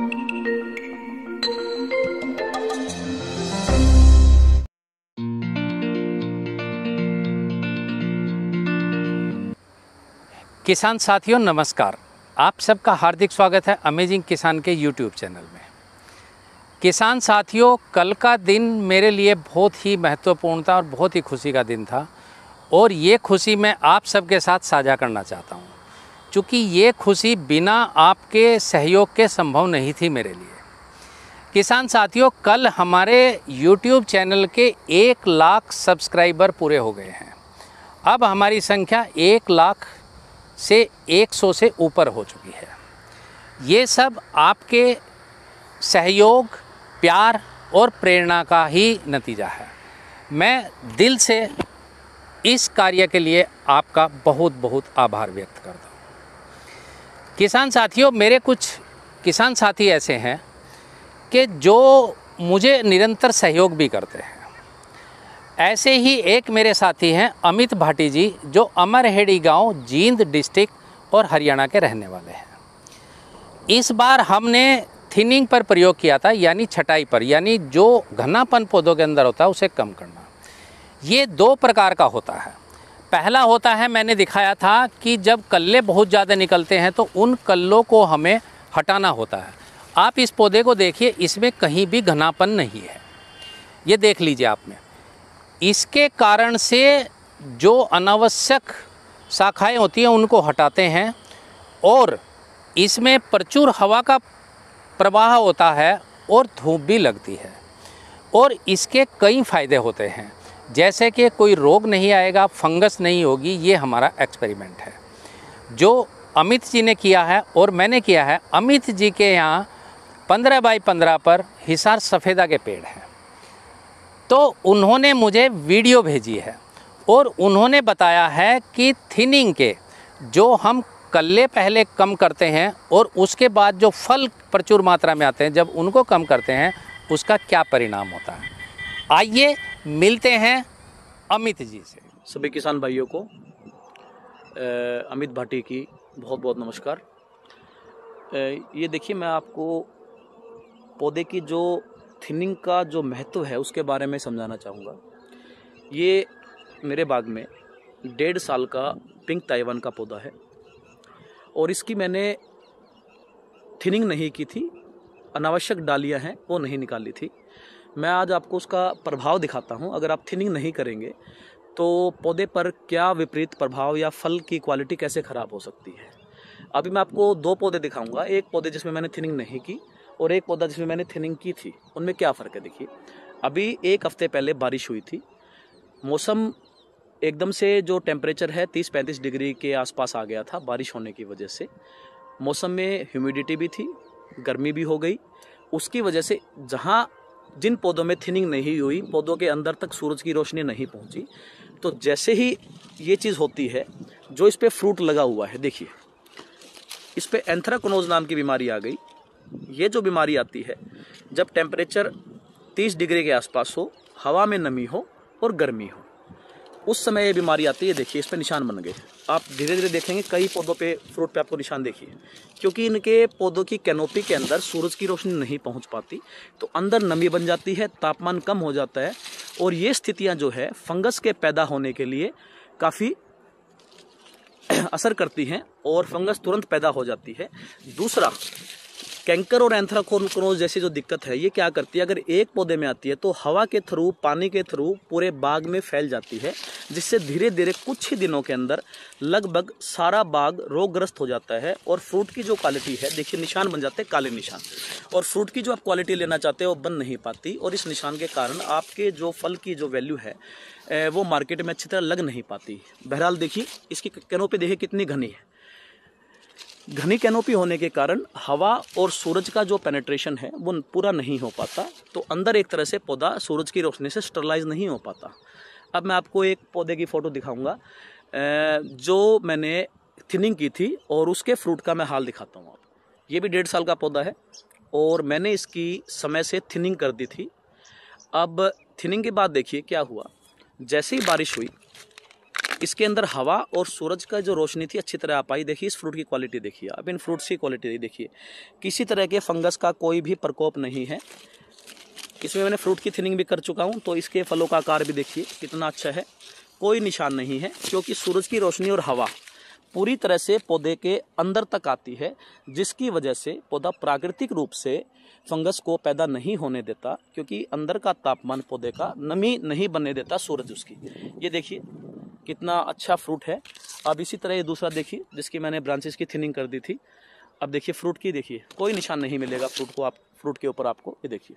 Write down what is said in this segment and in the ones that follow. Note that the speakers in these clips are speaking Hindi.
किसान साथियों नमस्कार, आप सबका हार्दिक स्वागत है अमेजिंग किसान के यूट्यूब चैनल में। किसान साथियों, कल का दिन मेरे लिए बहुत ही महत्वपूर्ण था और बहुत ही खुशी का दिन था और ये खुशी मैं आप सबके साथ साझा करना चाहता हूँ, क्योंकि ये खुशी बिना आपके सहयोग के संभव नहीं थी मेरे लिए। किसान साथियों, कल हमारे यूट्यूब चैनल के 1 लाख सब्सक्राइबर पूरे हो गए हैं। अब हमारी संख्या 1 लाख से 100 से ऊपर हो चुकी है। ये सब आपके सहयोग, प्यार और प्रेरणा का ही नतीजा है। मैं दिल से इस कार्य के लिए आपका बहुत बहुत आभार व्यक्त करता हूँ। किसान साथियों, मेरे कुछ किसान साथी ऐसे हैं कि जो मुझे निरंतर सहयोग भी करते हैं। ऐसे ही एक मेरे साथी हैं अमित भाटी जी, जो अमरहेड़ी गांव, जींद डिस्ट्रिक्ट और हरियाणा के रहने वाले हैं। इस बार हमने थिनिंग पर प्रयोग किया था, यानी छटाई पर, यानी जो घनापन पौधों के अंदर होता है उसे कम करना। ये 2 प्रकार का होता है। पहला होता है, मैंने दिखाया था कि जब कल्ले बहुत ज़्यादा निकलते हैं तो उन कल्लों को हमें हटाना होता है। आप इस पौधे को देखिए, इसमें कहीं भी घनापन नहीं है, ये देख लीजिए आप में। इसके कारण से जो अनावश्यक शाखाएं होती हैं उनको हटाते हैं और इसमें प्रचुर हवा का प्रवाह होता है और धूप भी लगती है और इसके कई फ़ायदे होते हैं, जैसे कि कोई रोग नहीं आएगा, फंगस नहीं होगी। ये हमारा एक्सपेरिमेंट है जो अमित जी ने किया है और मैंने किया है। अमित जी के यहाँ 15 बाई 15 पर हिसार सफ़ेदा के पेड़ हैं, तो उन्होंने मुझे वीडियो भेजी है और उन्होंने बताया है कि थिनिंग के जो हम कल्ले पहले कम करते हैं और उसके बाद जो फल प्रचुर मात्रा में आते हैं, जब उनको कम करते हैं उसका क्या परिणाम होता है। आइए मिलते हैं अमित जी से। सभी किसान भाइयों को अमित भाटी की बहुत बहुत नमस्कार। ये देखिए, मैं आपको पौधे की जो थिनिंग का जो महत्व है उसके बारे में समझाना चाहूँगा। ये मेरे बाग में 1.5 साल का पिंक ताइवान का पौधा है और इसकी मैंने थिनिंग नहीं की थी, अनावश्यक डालियाँ हैं वो नहीं निकाली थी। मैं आज आपको उसका प्रभाव दिखाता हूँ। अगर आप थिनिंग नहीं करेंगे तो पौधे पर क्या विपरीत प्रभाव या फल की क्वालिटी कैसे ख़राब हो सकती है। अभी मैं आपको 2 पौधे दिखाऊंगा, एक पौधे जिसमें मैंने थिनिंग नहीं की और एक पौधा जिसमें मैंने थिनिंग की थी। उनमें क्या फ़र्क है देखिए। अभी 1 हफ्ते पहले बारिश हुई थी, मौसम एकदम से जो टेम्परेचर है 30-35 डिग्री के आसपास आ गया था। बारिश होने की वजह से मौसम में ह्यूमिडिटी भी थी, गर्मी भी हो गई। उसकी वजह से जिन पौधों में थिनिंग नहीं हुई, पौधों के अंदर तक सूरज की रोशनी नहीं पहुंची। तो जैसे ही ये चीज़ होती है, जो इस पर फ्रूट लगा हुआ है, देखिए इस पर एंथ्राकोनोज नाम की बीमारी आ गई। ये जो बीमारी आती है जब टेम्परेचर 30 डिग्री के आसपास हो, हवा में नमी हो और गर्मी हो, उस समय ये बीमारी आती है। देखिए इस पे निशान बन गए। आप धीरे धीरे देखेंगे कई पौधों पे, फ्रूट पे आपको निशान देखिए, क्योंकि इनके पौधों की कैनोपी के अंदर सूरज की रोशनी नहीं पहुंच पाती, तो अंदर नमी बन जाती है, तापमान कम हो जाता है और ये स्थितियां जो है फंगस के पैदा होने के लिए काफ़ी असर करती हैं और फंगस तुरंत पैदा हो जाती है। दूसरा, कैंकर और एंथ्राकोनोज जैसी जो दिक्कत है, ये क्या करती है, अगर एक पौधे में आती है तो हवा के थ्रू, पानी के थ्रू पूरे बाग में फैल जाती है, जिससे धीरे धीरे कुछ ही दिनों के अंदर लगभग सारा बाग रोगग्रस्त हो जाता है और फ्रूट की जो क्वालिटी है, देखिए निशान बन जाते हैं, काले निशान, और फ्रूट की जो आप क्वालिटी लेना चाहते हो वो बन नहीं पाती और इस निशान के कारण आपके जो फल की जो वैल्यू है वो मार्केट में अच्छी तरह लग नहीं पाती। बहरहाल देखिए इसकी कैनोपी देखिए कितनी घनी है। घनी कैनोपी होने के कारण हवा और सूरज का जो पेनेट्रेशन है वो पूरा नहीं हो पाता, तो अंदर एक तरह से पौधा सूरज की रोशनी से स्टरलाइज नहीं हो पाता। अब मैं आपको एक पौधे की फ़ोटो दिखाऊंगा जो मैंने थिनिंग की थी और उसके फ्रूट का मैं हाल दिखाता हूँ। आप ये भी 1.5 साल का पौधा है और मैंने इसकी समय से थिनिंग कर दी थी। अब थिनिंग के बाद देखिए क्या हुआ, जैसे ही बारिश हुई इसके अंदर हवा और सूरज का जो रोशनी थी अच्छी तरह आ पाई। देखिए इस फ्रूट की क्वालिटी देखिए, अब इन फ्रूट्स की क्वालिटी देखिए, किसी तरह के फंगस का कोई भी प्रकोप नहीं है। इसमें मैंने फ्रूट की थिनिंग भी कर चुका हूँ, तो इसके फलों का आकार भी देखिए कितना अच्छा है, कोई निशान नहीं है, क्योंकि सूरज की रोशनी और हवा पूरी तरह से पौधे के अंदर तक आती है, जिसकी वजह से पौधा प्राकृतिक रूप से फंगस को पैदा नहीं होने देता, क्योंकि अंदर का तापमान पौधे का नमी नहीं बनने देता सूरज उसकी। ये देखिए कितना अच्छा फ्रूट है। अब इसी तरह ये दूसरा देखिए जिसकी मैंने ब्रांचेस की थिनिंग कर दी थी। अब देखिए फ्रूट की, देखिए कोई निशान नहीं मिलेगा फ्रूट के ऊपर आपको। ये देखिए,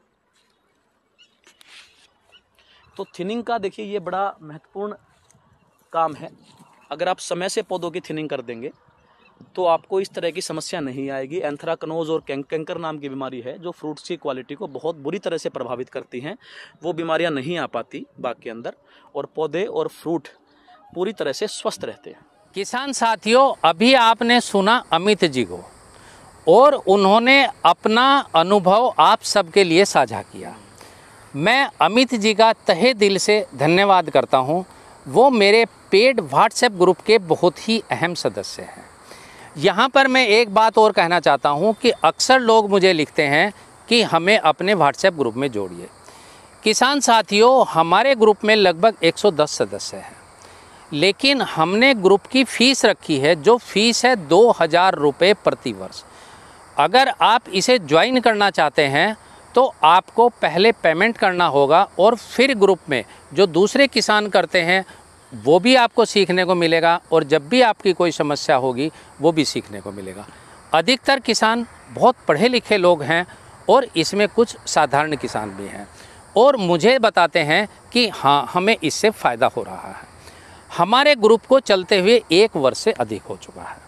तो थिनिंग का देखिए ये बड़ा महत्वपूर्ण काम है। अगर आप समय से पौधों की थिनिंग कर देंगे तो आपको इस तरह की समस्या नहीं आएगी। एंथ्राकनोज और कैंकर नाम की बीमारी है जो फ्रूट्स की क्वालिटी को बहुत बुरी तरह से प्रभावित करती हैं, वो बीमारियां नहीं आ पाती बाग के अंदर, और पौधे और फ्रूट पूरी तरह से स्वस्थ रहते हैं। किसान साथियों, अभी आपने सुना अमित जी को, और उन्होंने अपना अनुभव आप सबके लिए साझा किया। मैं अमित जी का तहे दिल से धन्यवाद करता हूं। वो मेरे पेड व्हाट्सएप ग्रुप के बहुत ही अहम सदस्य हैं। यहाँ पर मैं एक बात और कहना चाहता हूँ कि अक्सर लोग मुझे लिखते हैं कि हमें अपने व्हाट्सएप ग्रुप में जोड़िए। किसान साथियों, हमारे ग्रुप में लगभग 110 सदस्य हैं, लेकिन हमने ग्रुप की फ़ीस रखी है, जो फ़ीस है 2000 रुपये प्रति वर्ष। अगर आप इसे ज्वाइन करना चाहते हैं तो आपको पहले पेमेंट करना होगा, और फिर ग्रुप में जो दूसरे किसान करते हैं वो भी आपको सीखने को मिलेगा, और जब भी आपकी कोई समस्या होगी वो भी सीखने को मिलेगा। अधिकतर किसान बहुत पढ़े लिखे लोग हैं, और इसमें कुछ साधारण किसान भी हैं, और मुझे बताते हैं कि हाँ, हमें इससे फ़ायदा हो रहा है। हमारे ग्रुप को चलते हुए 1 वर्ष से अधिक हो चुका है।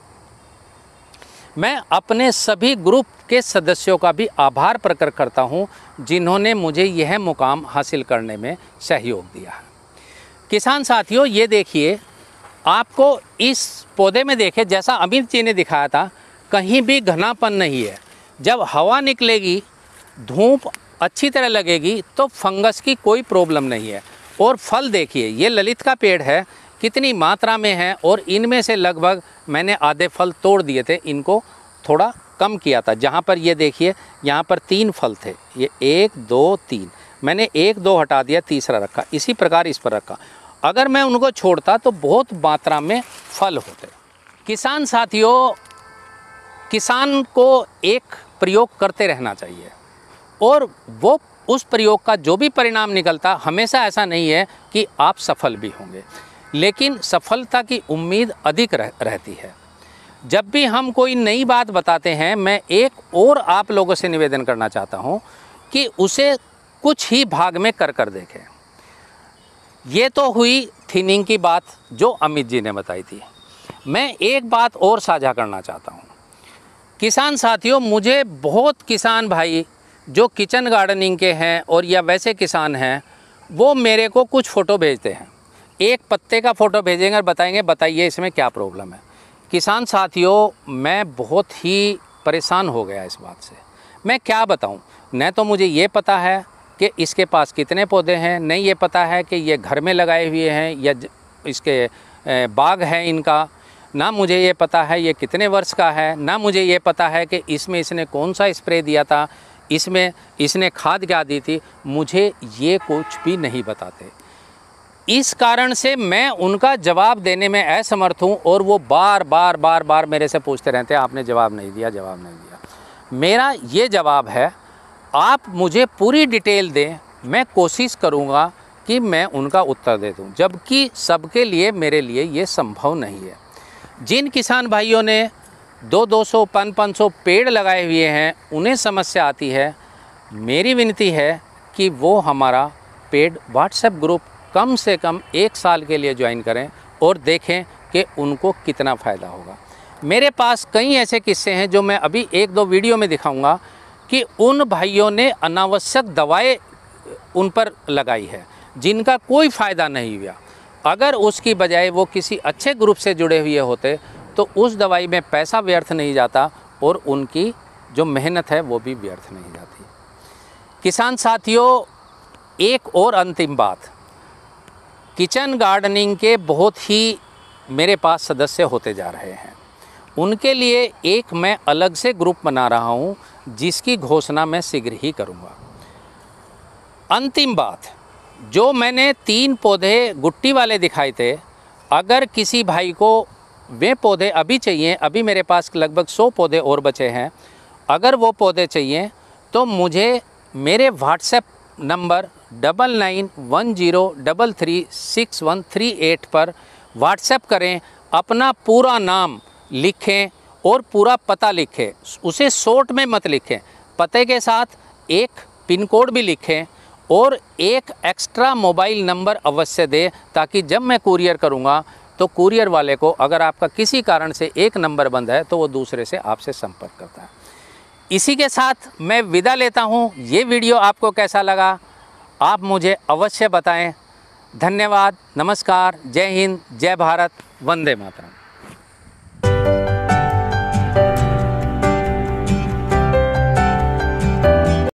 मैं अपने सभी ग्रुप के सदस्यों का भी आभार प्रकट करता हूं, जिन्होंने मुझे यह मुकाम हासिल करने में सहयोग दिया है। किसान साथियों, ये देखिए, आपको इस पौधे में देखिए, जैसा अमित जी ने दिखाया था, कहीं भी घनापन नहीं है। जब हवा निकलेगी, धूप अच्छी तरह लगेगी, तो फंगस की कोई प्रॉब्लम नहीं है। और फल देखिए, ये ललित का पेड़ है, कितनी मात्रा में है, और इनमें से लगभग मैंने आधे फल तोड़ दिए थे, इनको थोड़ा कम किया था। जहाँ पर ये देखिए, यहाँ पर 3 फल थे, ये 1 2 3, मैंने 1 2 हटा दिया, तीसरा रखा, इसी प्रकार इस पर रखा। अगर मैं उनको छोड़ता तो बहुत मात्रा में फल होते। किसान साथियों, किसान को एक प्रयोग करते रहना चाहिए, और वो उस प्रयोग का जो भी परिणाम निकलता, हमेशा ऐसा नहीं है कि आप सफल भी होंगे, लेकिन सफलता की उम्मीद अधिक रहती है। जब भी हम कोई नई बात बताते हैं, मैं एक और आप लोगों से निवेदन करना चाहता हूं कि उसे कुछ ही भाग में कर देखें। ये तो हुई थिनिंग की बात जो अमित जी ने बताई थी। मैं एक बात और साझा करना चाहता हूं। किसान साथियों, मुझे बहुत किसान भाई जो किचन गार्डनिंग के हैं और या वैसे किसान हैं, वो मेरे को कुछ फ़ोटो भेजते हैं। एक पत्ते का फ़ोटो भेजेंगे और बताएंगे बताइए इसमें क्या प्रॉब्लम है। किसान साथियों, मैं बहुत ही परेशान हो गया इस बात से। मैं क्या बताऊं, न तो मुझे ये पता है कि इसके पास कितने पौधे हैं, नहीं ये पता है कि ये घर में लगाए हुए हैं या इसके बाग है इनका, ना मुझे ये पता है ये कितने वर्ष का है, ना मुझे ये पता है कि इसमें इसने कौन सा स्प्रे दिया था, इसमें इसने खाद क्या दी थी, मुझे ये कुछ भी नहीं बताते। इस कारण से मैं उनका जवाब देने में असमर्थ हूँ, और वो बार बार मेरे से पूछते रहते हैं आपने जवाब नहीं दिया, जवाब नहीं दिया। मेरा ये जवाब है, आप मुझे पूरी डिटेल दें, मैं कोशिश करूँगा कि मैं उनका उत्तर दे दूँ, जबकि सबके लिए मेरे लिए ये संभव नहीं है। जिन किसान भाइयों ने 200 500 पेड़ लगाए हुए हैं, उन्हें समस्या आती है, मेरी विनती है कि वो हमारा पेड व्हाट्सएप ग्रुप कम से कम 1 साल के लिए ज्वाइन करें और देखें कि उनको कितना फ़ायदा होगा। मेरे पास कई ऐसे किस्से हैं जो मैं अभी 1-2 वीडियो में दिखाऊंगा कि उन भाइयों ने अनावश्यक दवाएं उन पर लगाई है जिनका कोई फ़ायदा नहीं हुआ। अगर उसकी बजाय वो किसी अच्छे ग्रुप से जुड़े हुए होते तो उस दवाई में पैसा व्यर्थ नहीं जाता और उनकी जो मेहनत है वो भी व्यर्थ नहीं जाती। किसान साथियों, एक और अंतिम बात, किचन गार्डनिंग के बहुत ही मेरे पास सदस्य होते जा रहे हैं। उनके लिए एक मैं अलग से ग्रुप बना रहा हूँ, जिसकी घोषणा मैं शीघ्र ही करूँगा। अंतिम बात, जो मैंने 3 पौधे गुट्टी वाले दिखाए थे, अगर किसी भाई को वे पौधे अभी चाहिए, अभी मेरे पास लगभग 100 पौधे और बचे हैं, अगर वो पौधे चाहिए तो मुझे मेरे व्हाट्सएप नंबर 9910336138 पर व्हाट्सएप करें, अपना पूरा नाम लिखें और पूरा पता लिखें, उसे शॉर्ट में मत लिखें, पते के साथ एक पिन कोड भी लिखें और एक एक्स्ट्रा मोबाइल नंबर अवश्य दें, ताकि जब मैं कुरियर करूंगा तो कुरियर वाले को अगर आपका किसी कारण से एक नंबर बंद है तो वो दूसरे से आपसे संपर्क करता है। इसी के साथ मैं विदा लेता हूँ। ये वीडियो आपको कैसा लगा आप मुझे अवश्य बताएं। धन्यवाद, नमस्कार, जय हिंद, जय भारत, वंदे मातरम।